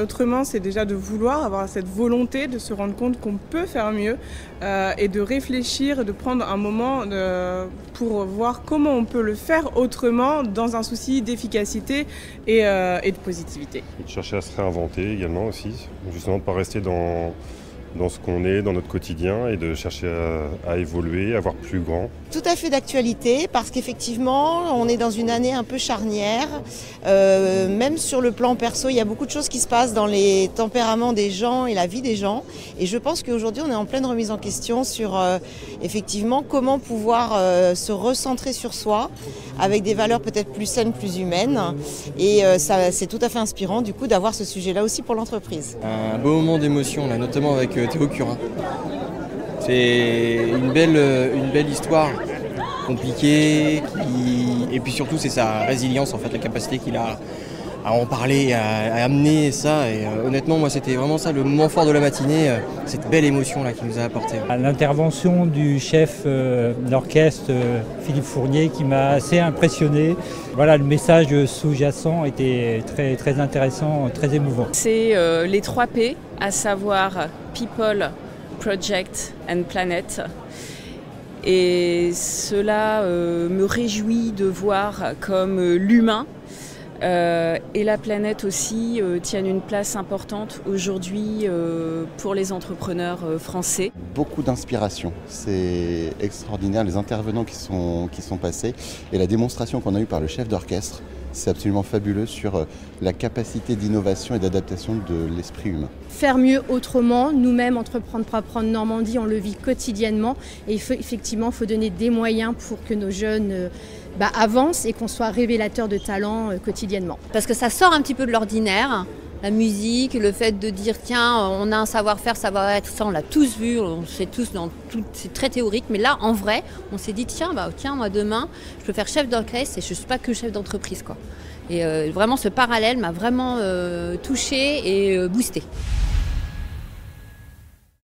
autrement, c'est déjà de vouloir avoir cette volonté de se rendre compte qu'on peut faire mieux et de réfléchir, de prendre un moment pour voir comment on peut le faire autrement dans un souci d'efficacité et de positivité. Et de chercher à se réinventer également aussi, justement de ne pas rester dans ce qu'on est, dans notre quotidien, et de chercher à évoluer, à voir plus grand. Tout à fait d'actualité, parce qu'effectivement, on est dans une année un peu charnière. Même sur le plan perso, il y a beaucoup de choses qui se passent dans les tempéraments des gens et la vie des gens. Et je pense qu'aujourd'hui, on est en pleine remise en question sur effectivement comment pouvoir se recentrer sur soi, avec des valeurs peut-être plus saines, plus humaines. Et c'est tout à fait inspirant du coup d'avoir ce sujet-là aussi pour l'entreprise. Un beau moment d'émotion, là, notamment avec Théo Curin. C'est une belle histoire, compliquée, et puis surtout c'est sa résilience, en fait, la capacité qu'il a à en parler, à amener ça. Et honnêtement, moi, c'était vraiment ça le moment fort de la matinée, cette belle émotion là qu'il nous a apporté. L'intervention du chef d'orchestre Philippe Fournier qui m'a assez impressionné. Voilà, le message sous-jacent était très, très intéressant, très émouvant. C'est les 3 P, à savoir People, Project and Planet. Et cela me réjouit de voir comme l'humain et la planète aussi tiennent une place importante aujourd'hui pour les entrepreneurs français. Beaucoup d'inspiration, c'est extraordinaire, les intervenants qui sont passés et la démonstration qu'on a eue par le chef d'orchestre, c'est absolument fabuleux sur la capacité d'innovation et d'adaptation de l'esprit humain. Faire mieux autrement, nous-mêmes, Entreprendre pour apprendre Normandie, on le vit quotidiennement et il faut donner des moyens pour que nos jeunes avancent et qu'on soit révélateurs de talents quotidiennement. Parce que ça sort un petit peu de l'ordinaire, la musique, le fait de dire tiens, on a un savoir-faire, savoir-être, ça on l'a tous vu, on sait tous, c'est très théorique, mais là en vrai, on s'est dit tiens, moi demain, je peux faire chef d'orchestre et je ne suis pas que chef d'entreprise, quoi. Et vraiment ce parallèle m'a vraiment touchée et boostée.